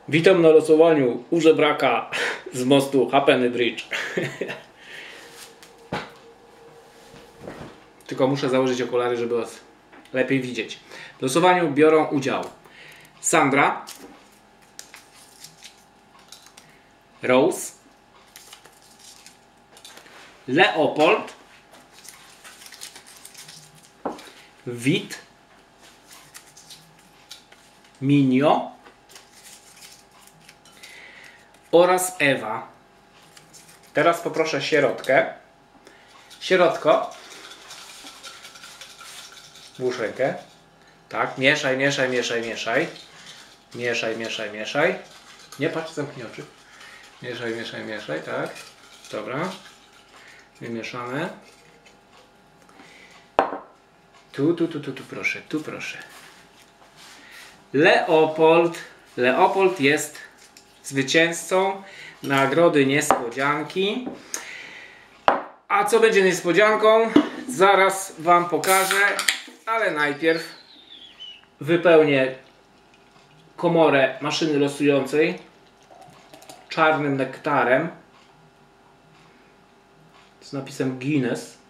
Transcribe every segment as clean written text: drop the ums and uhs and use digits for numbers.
Witam na losowaniu u żebraka z mostu Halfpenny Bridge. Tylko muszę założyć okulary, żeby was lepiej widzieć. W losowaniu biorą udział Sandra, Rose, Leopold, Wit, Minio oraz Ewa. Teraz poproszę sierotkę. Sierotko, włóż rękę. Tak, mieszaj, mieszaj, mieszaj, mieszaj. Mieszaj, mieszaj, mieszaj. Nie patrz, zamknij oczy. Mieszaj, mieszaj, mieszaj, tak. Dobra. Wymieszane. Tu proszę, tu proszę. Leopold. Leopold jest zwycięzcą nagrody niespodzianki. A co będzie niespodzianką? Zaraz wam pokażę, ale najpierw wypełnię komorę maszyny losującej czarnym nektarem z napisem Guinness.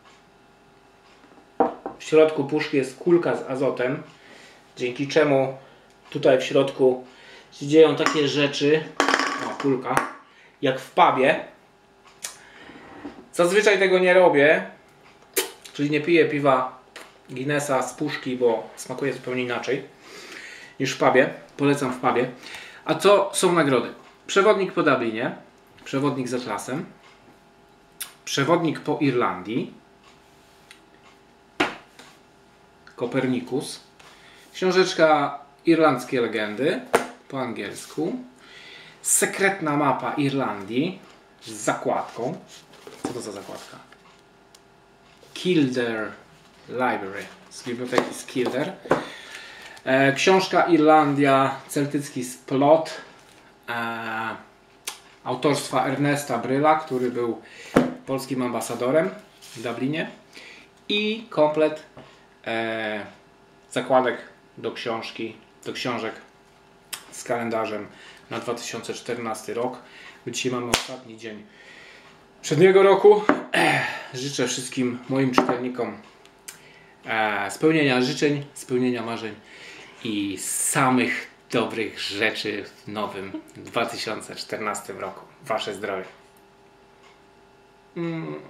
W środku puszki jest kulka z azotem, dzięki czemu tutaj w środku się dzieją takie rzeczy, o, kulka, jak w pubie. Zazwyczaj tego nie robię, czyli nie piję piwa Guinnessa z puszki, bo smakuje zupełnie inaczej niż w pubie. Polecam w pubie. A co są nagrody? Przewodnik po Dublinie, przewodnik z atlasem, przewodnik po Irlandii, Kopernikus, książeczka Irlandzkie legendy po angielsku, sekretna mapa Irlandii z zakładką. Co to za zakładka? Kildare Library z biblioteki z Kildare. Książka Irlandia, celtycki splot autorstwa Ernesta Bryla, który był polskim ambasadorem w Dublinie, i komplet zakładek do książek z kalendarzem na 2014 rok. Dzisiaj mamy ostatni dzień przedniego roku. Życzę wszystkim moim czytelnikom spełnienia życzeń, spełnienia marzeń i samych dobrych rzeczy w nowym 2014 roku. Wasze zdrowie.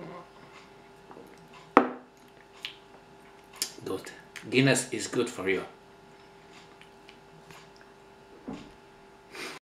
Good. Guinness is good for you.